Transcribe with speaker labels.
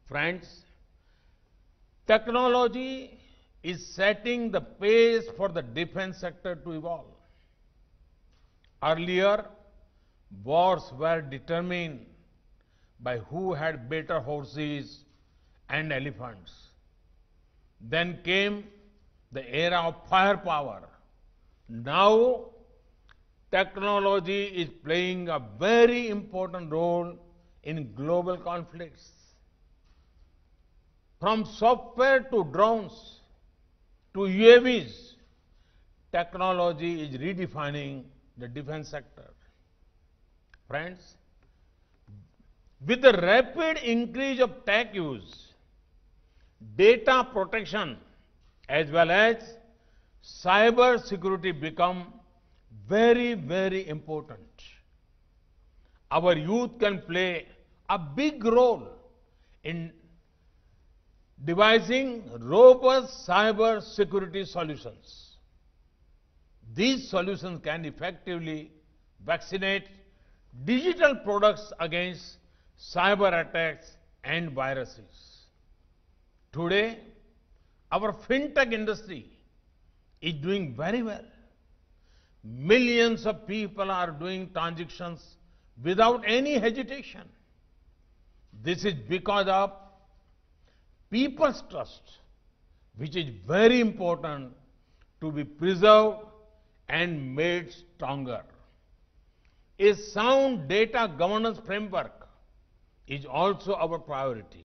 Speaker 1: Friends, technology is setting the pace for the defense sector to evolve. Earlier, wars were determined by who had better horses and elephants. Then came the era of firepower. Now, technology is playing a very important role in global conflicts. From software to drones to UAVs, technology is redefining the defense sector. Friends, with the rapid increase of tech use, data protection as well as cyber security become very, very important. Our youth can play a big role in devising robust cyber security solutions. These solutions can effectively vaccinate digital products against cyber attacks and viruses. Today, our fintech industry is doing very well. Millions of people are doing transactions without any hesitation. This is because of people's trust, which is very important to be preserved and made stronger. A sound data governance framework is also our priority.